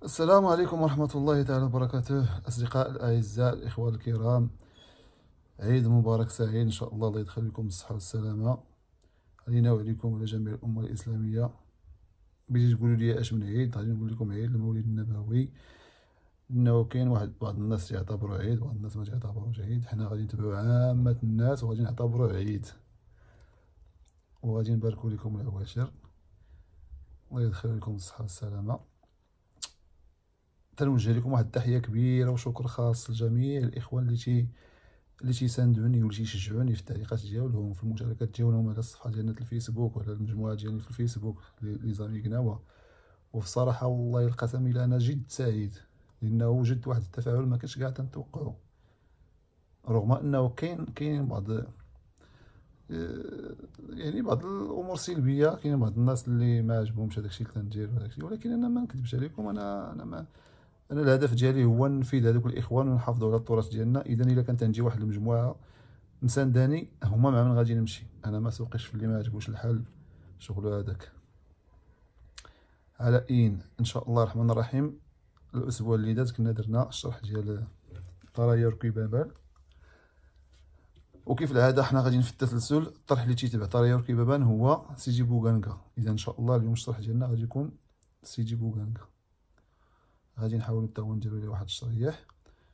السلام عليكم ورحمة الله تعالى وبركاته. الأصدقاء الأعزاء، الإخوان الكرام، عيد مبارك سعيد إن شاء الله. الله يدخل لكم بالصحة والسلامة علينا وعليكم وعلى جميع الأمة الإسلامية. بغيتي تقولوا لي اش من عيد، غادي نقول لكم عيد المولد النبوي، لأنه كاين بعض الناس تيعتبروه عيد وبعض الناس ما تيعتبروش عيد. حنا غادي نتبعوا عامة الناس وغادي نعتبروه عيد، وغادي نباركوا لكم العواشر. الله يدخل لكم بالصحة والسلامة. تنوجه لكم واحد التحيه كبيره وشكر خاص لجميع الاخوان اللي تيساندوني واللي تيشجعوني في التعليقات ديالهم، في المشاركات ديالهم على الصفحه ديالنا في الفيسبوك وعلى المجموعه ديالي في الفيسبوك لي زامي قناوه. وفي الصراحه والله القسم الا انا جد سعيد، لانه وجدت واحد التفاعل ما كنتش كاع تنتوقعو، رغم انه كاين بعض يعني بعض الامور السلبيه. كاين بعض الناس اللي ما عجبهمش هذاكشي اللي كندير وهذاكشي، ولكن انا ما نكذبش عليكم، انا الهدف ديالي هو نفيد هذوك الاخوان ونحافظوا على التراث ديالنا. اذا الا كانت عندي واحد المجموعه مسانداني، هما مع من غادي نمشي. انا ما سوقيش في اللي ما عجبوش الحال شغل هذاك. على ان شاء الله الرحمن الرحيم، الاسبوع اللي داز كنا درنا الشرح ديال طرايا ركوب بابان، وكيف العاده حنا غاديين في التسلسل. الطرح اللي تيتبع طرايا ركوب بابان هو سيدي بوغانكا. اذا ان شاء الله اليوم الشرح ديالنا غادي يكون سيدي بوغانكا. غادي نحاولوا حتى هو نديروا ليه واحد الشريح.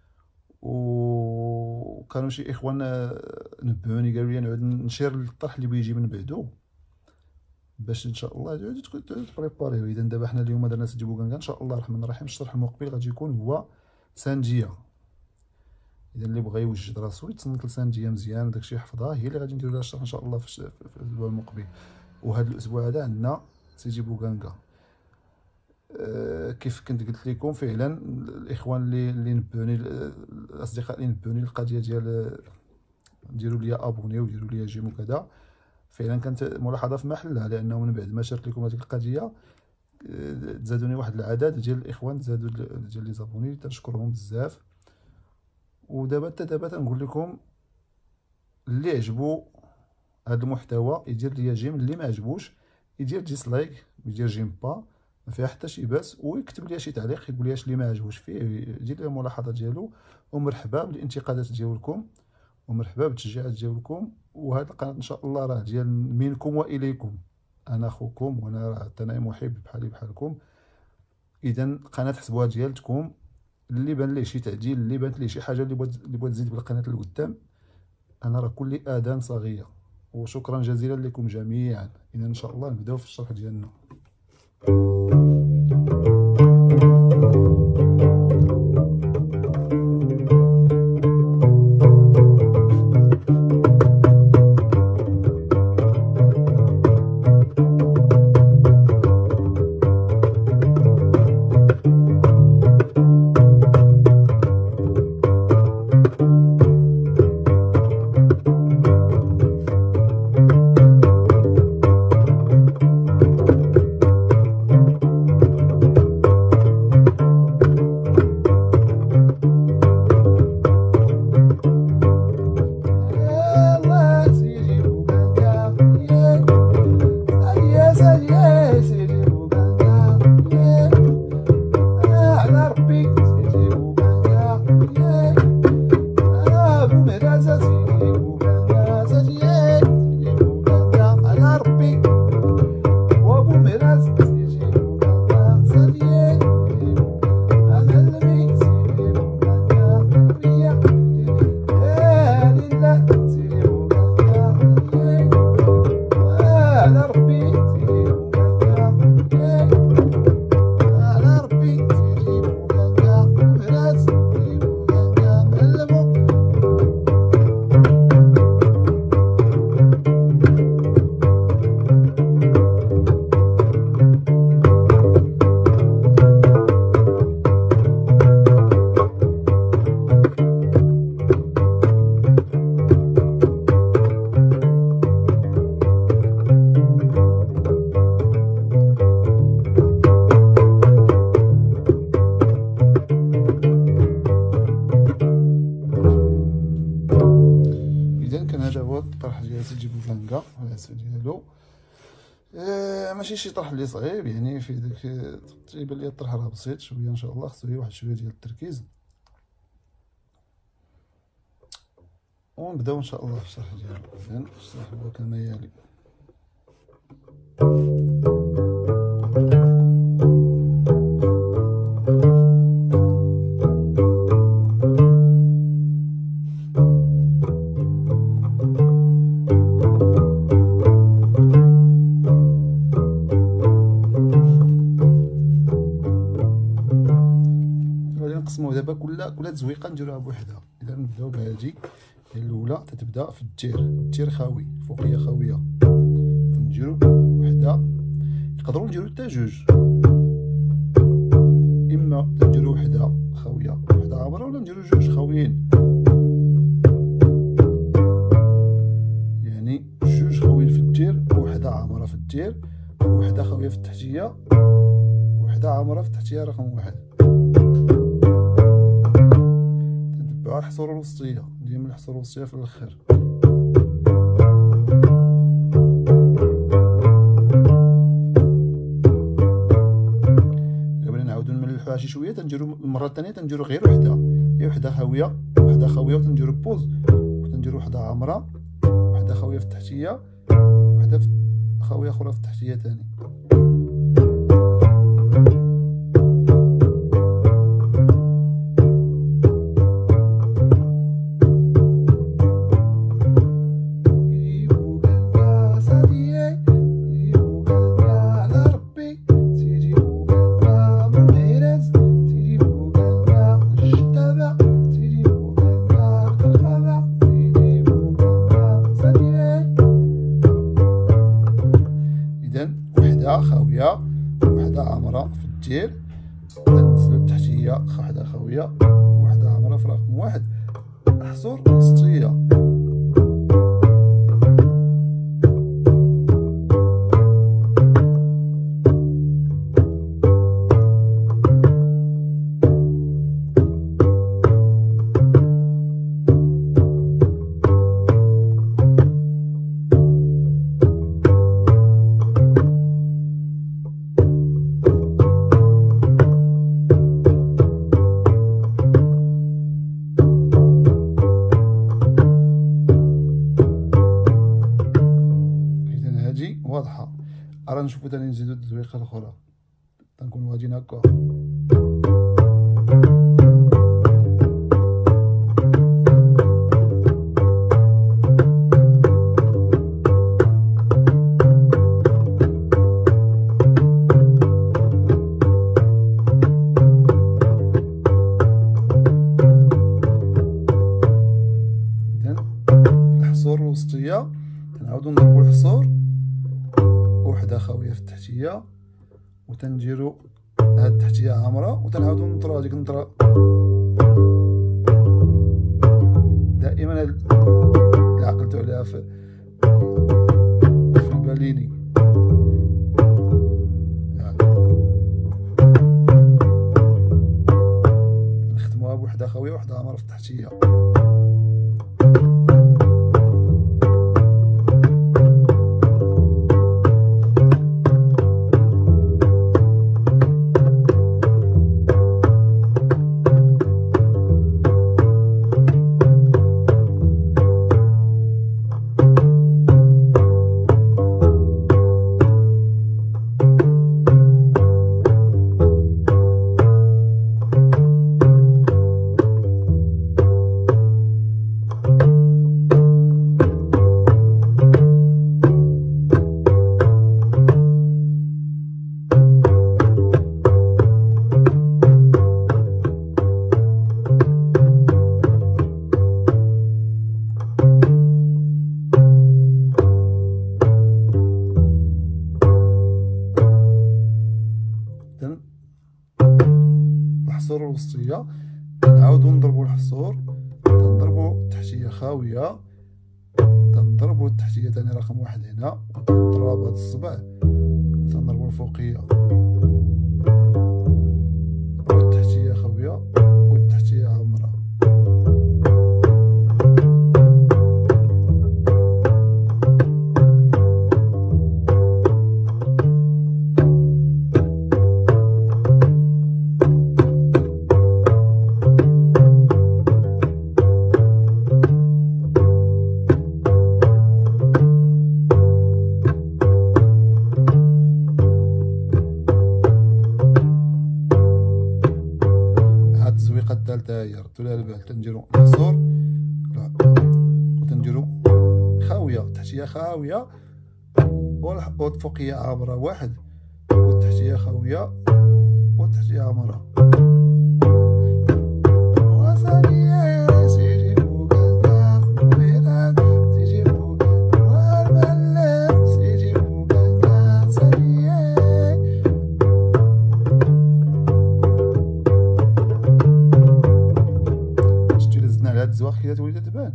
وكانوا شي اخوان نبهوني قالوا لي نعود نشير الطرح اللي بيجي من بعدو باش ان شاء الله تعودوا تبريباريو. اذا دابا حنا اليوم درنا سيدي بوغانكا، ان شاء الله الرحمن الرحيم الشرح المقبل غادي يكون هو سانجيه. اذا اللي بغى يوجد راسو يتصنت لسانجيه مزيان وداكشي يحفظها، هي اللي غادي نديرو لها الشرح ان شاء الله في الاسبوع المقبل. وهذا الاسبوع هذا عندنا سيدي بوغانكا. كيف كنت قلت لكم فعلا الاخوان اللي نبهوني، الاصدقاء اللي نبهوني القضيه ديال ديروا لي ابوني وديروا لي جيم وكذا، فعلا كانت ملاحظه في محلها، لانه من بعد ما شرت لكم هذيك القضيه تزادوني واحد العدد ديال الاخوان زادوا ديال لي زابوني، تنشكرهم بزاف. ودابا حتى دابا تنقول لكم اللي عجبو هذا المحتوى يدير لي جيم، اللي ما عجبوش يدير ديسلايك ويدير جيم با، ما فيها حتى شي باس، ويكتب لي شي تعليق يقول لي اش اللي ما عجبوش فيه، يدير لي الملاحظه ديالو. ومرحبا بالانتقادات ديالكم ومرحبا بالتشجيعات ديالكم. وهذه القناه ان شاء الله راه ديال منكم واليكم، انا اخوكم وانا راه انا محب بحالي بحالكم. اذا القناه حسبوها ديالكم، اللي بان ليه شي تعديل، اللي بانت ليه شي حاجه اللي بغات تزيد بالقناه لقدام، انا راه كل اذان صاغيه. وشكرا جزيلا لكم جميعا. اذا ان شاء الله نبداو في الشرح ديالنا. الطرح ديال سيدي بوغانكا والعسل ديالو. ماشي شي طرح اللي صعيب، يعني في داك تيبان لي الطرح راه بسيط شويه ان شاء الله، خصو غير واحد شويه ديال التركيز ونبداو ان شاء الله في الشرح ديالو. اذا الشرح هو كما يلي. نقسموه دابا كل تزويقه نديروها بوحدها. اذا نبداو بهادي الاولى، تتبدا في التير خاوي، فوقيه خاويه، نديرو وحده، نقدروا نديرو حتى جوج، اما نديرو وحده خاويه وحده عامره، ولا نديرو جوج خاويين، يعني جوج خاويين في التير وحده عامره في التير، وحده خاويه في التحتيه وحده عامره في التحتيه رقم واحد. تنتبعوا الحصور الوسطيه، ديما الحصور الوسطيه في الاخر. شي شويه تنديرو المره الثانيه تنديرو غير وحده، هي وحده خاويه وتنديرو بوز، وتنديرو وحده عامره، وحده خاويه في التحتيه، وحده خاويه اخرى في التحتيه ثاني. خاويه وحده عامره في التير، تنزلو التحتيه وحده خاويه وحده عامره في رقم واحد، حصور وسطيه. واضحه. راه نشوفو ثاني نزيدو التزويقه الاخرى، تنكونو غاديين هكا. الحصور الوسطيه تنعاودو نضربو الحصور وحده خاويه في التحتيه، وتنديرو هاد التحتيه عامره، وتنعاودو نطرو هاديك النطره. دائما اللي عقلتو عليها في الباليني، نختموها بوحده خاويه وحده عامره في التحتيه. الحصور الوسطيه نعاودو نضربو الحصور، تنضربو التحتيه خاويه، تنضربو التحتيه ثاني رقم واحد هنا، ونضربوها بهاد الصبع، تنضربو الفوقيه والتحتيه خاويه والتحتيه عامره. البال تا هي، ردوا لها البال. تنديرو الحصور وتنديرو خاويه، تحتيها خاويه والفوقيه عامره واحد، والتحتيه خاويه والتحتيه عامره. شتي إلا زدنا على هاد الزواق كي تولي تبان.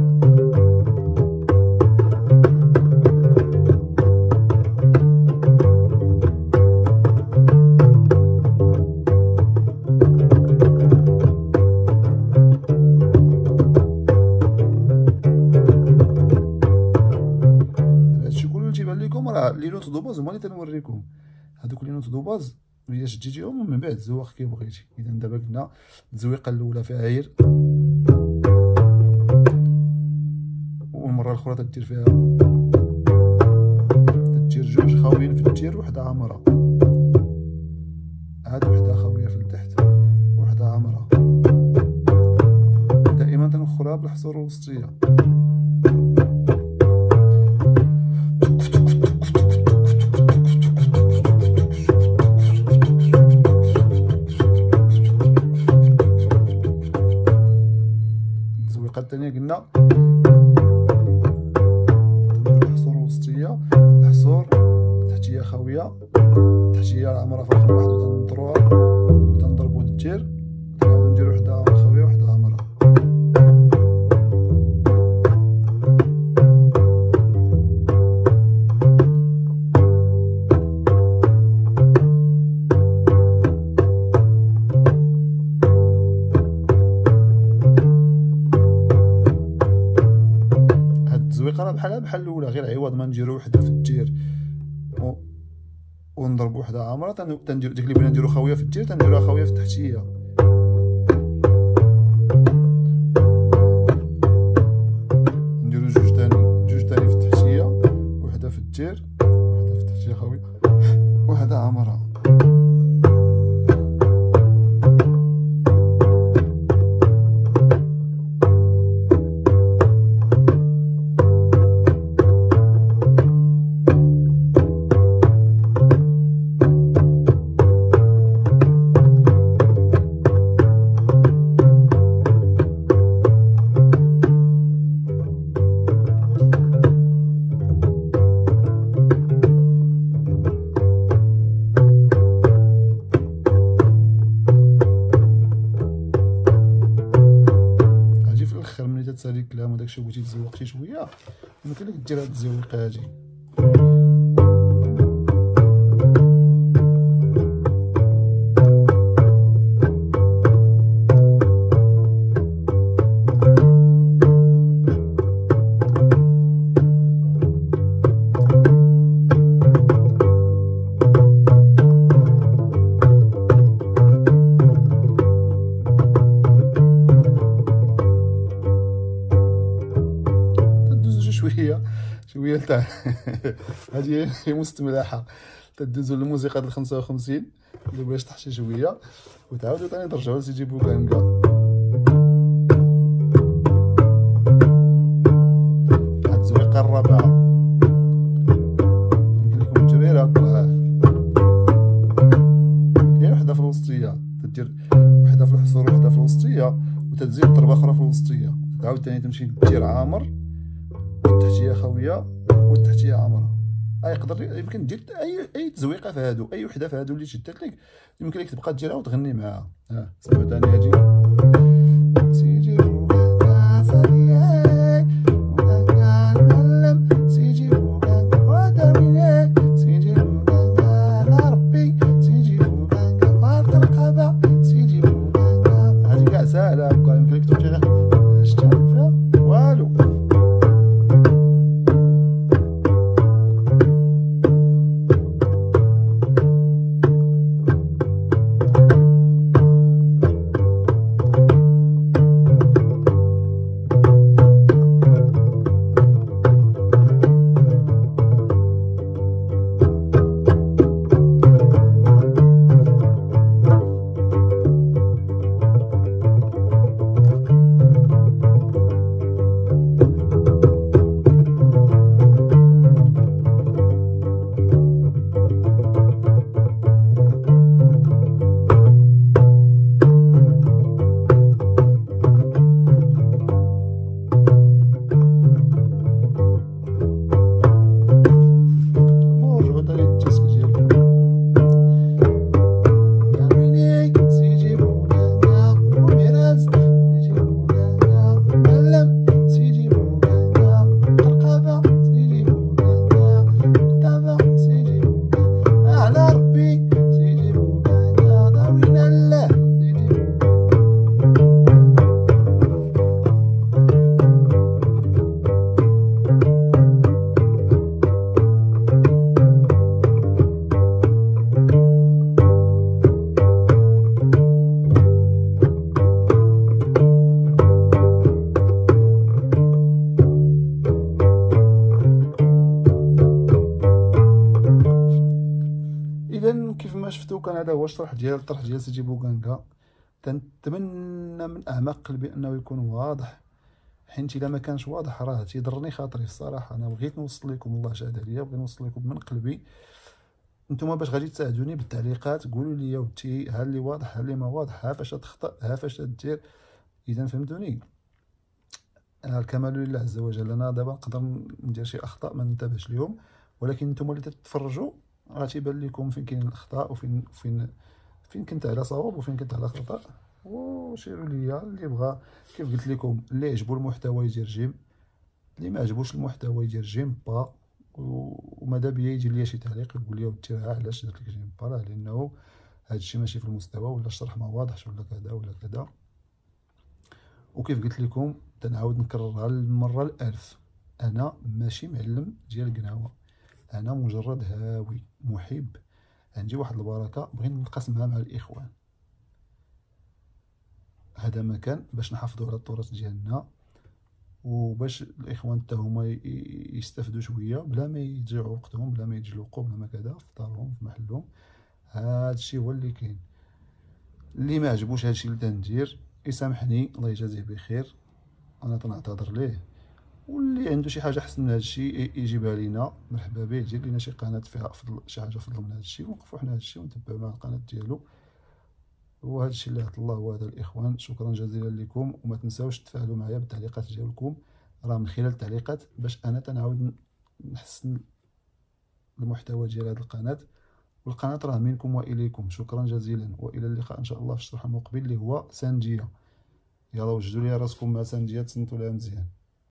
راه لي نوت دو باز هما اللي تنوريكم، هادوك لي نوت دو باز الا شديتيهم من بعد زوق كي بغيتي. اذا دابا قلنا التزويقه الاولى فيها عير، والمره الاخرى تدير فيها تدير جوج خاويين في التير وحده عامره، عاد وحده خاويه في التحت وحده عامره. دائما تنوخرها بالحصور الوسطيه. التزويقه الثانيه قلنا الحصور الوسطيه، الحصور تحتيه خاويه، تحتيه عامره في رقم واحد وتنطروها وتنضربو التير، نعاودو نديرو وحده خاويه وحده عامره. التزويقه راه بحالها بحال الاولى، غير عوض ما نديرو وحده في التير ونضربو وحده عامره، تنديرو ديك اللي بغينا نديرو خاويه في التير تنديروها خاويه في التحتيه. نديرو جوج تاني في التحتيه، وحده في التير وحده في التحتيه خاويه وحده عامره. ملي تتسالي الكلام وداكشي وبغيتي تزوق شي شويه يمكن لك دير هاد التزويقه هادي. شويه تاع هادي هي مستملحه، تدوزو للموسيقى ديال 55 اللي بغاش تحشي شويه وتعاودو ثاني ترجعو لسيدي بوكانكا. هاد التزويقه الرابعه نقول لكم التمريره هي وحده في الوسطيه، تدير وحده في الحصور وحده في الوسطيه وتزيد ضربه اخرى في الوسطيه، تعاود ثاني تمشي دير عامر والتحتيه خاويه والتحتيه عامره. يقدر يمكن دير اي تزويقه في هادو، اي وحده في هادو اللي شدت لك يمكن لك تبقى ديرها وتغني معاها. سمعوا ثاني هادي سيجي بوكانكا سالياك بوكانكا المعلم سيجي بوكانكا وداميني سيجي بوكانكا لا ربي سيجي بوكانكا فارق الرقابه سيجي بوكانكا. هادي كاع ساهله هكا، يمكن لك تمشي غير شتعرف فيها والو. هذا هو الطرح ديال سيدي بوغانكا. تنتمنى من اعماق قلبي انه يكون واضح، حيت الا ما كانش واضح راه تيضرني خاطري الصراحه. انا بغيت نوصل لكم، الله شاهد عليا، بغيت نوصل لكم من قلبي. نتوما باش غادي تساعدوني بالتعليقات، قولوا لي ودي ها اللي واضح ها اللي ما واضح، ها فاش تخطا ها فاش دير. اذا فهمتوني، الكمال لله عز وجل. انا دابا نقدر ندير شي اخطاء ما ننتبهش ليهم، ولكن نتوما اللي تتفرجوا راه تيبان لكم فين كاين الاخطاء وفين كنت على صواب وفين كنت على خطا. وشيروا ليا اللي بغى، كيف قلت لكم، اللي عجبو المحتوى يدير جيم، اللي ما عجبوش المحتوى يدير جيم با. وماذا بيا يجي ليا شي تعليق يقول لي ودي راه علاش درت لك جيم با، راه لانه هادشي ماشي في المستوى، ولا الشرح ما واضحش، ولا كذا ولا كذا. وكيف قلت لكم تنعاود نكررها للمره الالف، انا ماشي معلم ديال قناوه، انا مجرد هاوي محب، عندي واحد البركه بغيت نقاسمها مع الاخوان. هذا مكان باش نحافظوا على التراث ديالنا، وباش الاخوان حتى هما يستافدوا شويه بلا ما يضيعوا وقتهم، بلا ما يتجلقوا، بلا ما كذا، في دارهم في محلهم. هادشي هو اللي كاين. اللي ما عجبوش هادشي اللي تندير يسامحني، الله يجازيه بخير، انا تنعتذر ليه. واللي عنده شي حاجه احسن من هادشي يجيبها لينا، مرحبا به، يدير لينا شي قناه فيها افضل، شي حاجه افضل من هادشي، ونوقفوا حنا هادشي ونتبعوا مع القناه ديالو. وهذا الشيء اللي عطا الله وهذا الاخوان. شكرا جزيلا لكم، وما تنساوش تفاعلوا معايا بالتعليقات ديالكم، راه من خلال التعليقات باش انا تنعاود نحسن المحتوى ديال هذه القناه. والقناه راه منكم واليكم. شكرا جزيلا، والى اللقاء ان شاء الله في الشرح المقبل اللي هو سانديه. يلا وجدوا لي راسكم مع سانديه، تصنتوا لها مزيان.